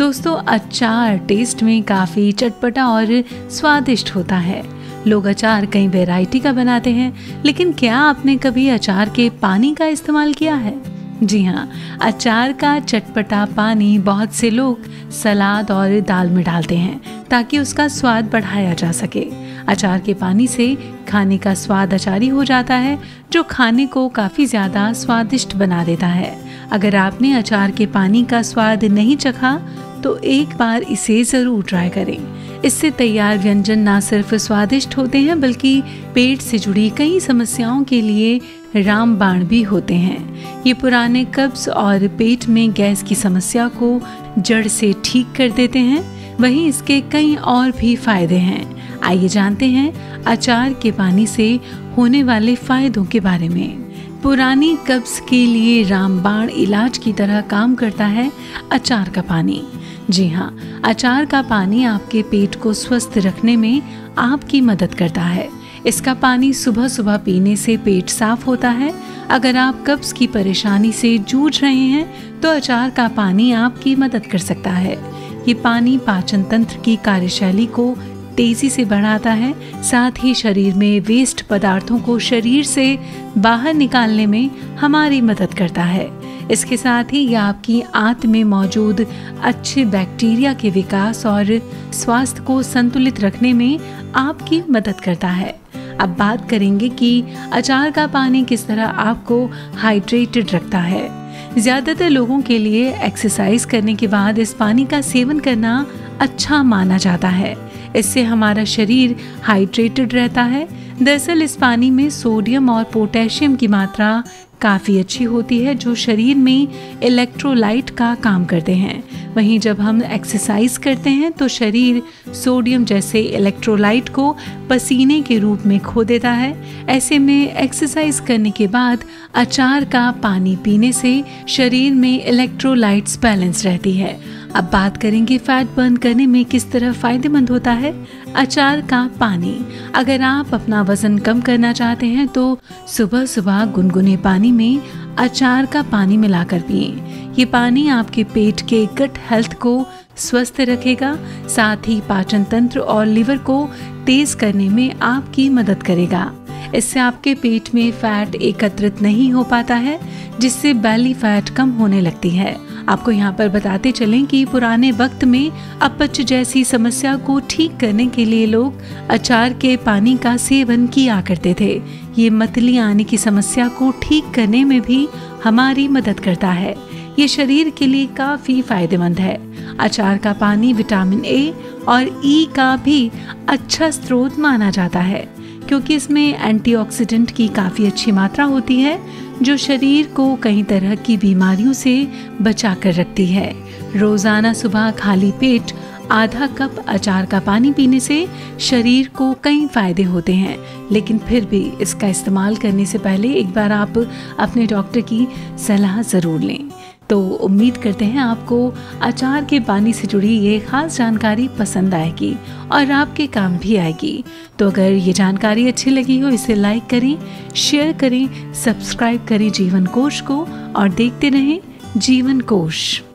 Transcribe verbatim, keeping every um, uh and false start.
दोस्तों, अचार टेस्ट में काफ़ी चटपटा और स्वादिष्ट होता है। लोग अचार कई वैरायटी का बनाते हैं, लेकिन क्या आपने कभी अचार के पानी का इस्तेमाल किया है? जी हाँ, अचार का चटपटा पानी बहुत से लोग सलाद और दाल में डालते हैं ताकि उसका स्वाद बढ़ाया जा सके। अचार के पानी से खाने का स्वाद अचारी हो जाता है, जो खाने को काफ़ी ज़्यादा स्वादिष्ट बना देता है। अगर आपने अचार के पानी का स्वाद नहीं चखा तो एक बार इसे ज़रूर ट्राई करें। इससे तैयार व्यंजन ना सिर्फ स्वादिष्ट होते हैं, बल्कि पेट से जुड़ी कई समस्याओं के लिए रामबाण भी होते हैं। ये पुराने कब्ज और पेट में गैस की समस्या को जड़ से ठीक कर देते हैं। वहीं इसके कई और भी फायदे हैं। आइए जानते हैं अचार के पानी से होने वाले फायदों के बारे में। पुरानी कब्ज के लिए रामबाण इलाज की तरह काम करता है अचार का पानी। जी हाँ, अचार का पानी आपके पेट को स्वस्थ रखने में आपकी मदद करता है। इसका पानी सुबह सुबह पीने से पेट साफ होता है। अगर आप कब्ज की परेशानी से जूझ रहे हैं तो अचार का पानी आपकी मदद कर सकता है। ये पानी पाचन तंत्र की कार्यशैली को तेजी से बढ़ाता है, साथ ही शरीर में वेस्ट पदार्थों को शरीर से बाहर निकालने में हमारी मदद करता है। इसके साथ ही यह आपकी आंत में मौजूद अच्छे बैक्टीरिया के विकास और स्वास्थ्य को संतुलित रखने में आपकी मदद करता है। अब बात करेंगे कि अचार का पानी किस तरह आपको हाइड्रेटेड रखता है। ज्यादातर लोगों के लिए एक्सरसाइज करने के बाद इस पानी का सेवन करना अच्छा माना जाता है। इससे हमारा शरीर हाइड्रेटेड रहता है। दरअसल इस पानी में सोडियम और पोटेशियम की मात्रा काफ़ी अच्छी होती है, जो शरीर में इलेक्ट्रोलाइट का काम करते हैं। वहीं जब हम एक्सरसाइज करते हैं तो शरीर सोडियम जैसे इलेक्ट्रोलाइट को पसीने के रूप में खो देता है। ऐसे में एक्सरसाइज करने के बाद अचार का पानी पीने से शरीर में इलेक्ट्रोलाइट्स बैलेंस रहती है। अब बात करेंगे फैट बर्न करने में किस तरह फायदेमंद होता है अचार का पानी। अगर आप अपना वजन कम करना चाहते हैं तो सुबह सुबह गुनगुने पानी में अचार का पानी मिलाकर पिएं। ये पानी आपके पेट के गट हेल्थ को स्वस्थ रखेगा, साथ ही पाचन तंत्र और लिवर को तेज करने में आपकी मदद करेगा। इससे आपके पेट में फैट एकत्रित नहीं हो पाता है, जिससे बैली फैट कम होने लगती है। आपको यहाँ पर बताते चलें कि पुराने वक्त में अपच जैसी समस्या को ठीक करने के लिए लोग अचार के पानी का सेवन किया करते थे। ये मतली आने की समस्या को ठीक करने में भी हमारी मदद करता है। ये शरीर के लिए काफ़ी फायदेमंद है। अचार का पानी विटामिन ए और ई का भी अच्छा स्रोत माना जाता है, क्योंकि इसमें एंटीऑक्सीडेंट की काफ़ी अच्छी मात्रा होती है, जो शरीर को कई तरह की बीमारियों से बचा कर रखती है। रोज़ाना सुबह खाली पेट आधा कप अचार का पानी पीने से शरीर को कई फायदे होते हैं, लेकिन फिर भी इसका इस्तेमाल करने से पहले एक बार आप अपने डॉक्टर की सलाह ज़रूर लें। तो उम्मीद करते हैं आपको अचार के पानी से जुड़ी ये खास जानकारी पसंद आएगी और आपके काम भी आएगी। तो अगर ये जानकारी अच्छी लगी हो, इसे लाइक करें, शेयर करें, सब्सक्राइब करें जीवन कोश को और देखते रहें जीवन कोश।